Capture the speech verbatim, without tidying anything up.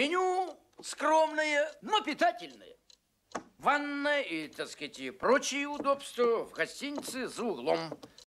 Меню скромное, но питательное. Ванная и, так сказать, и прочие удобства в гостинице за углом.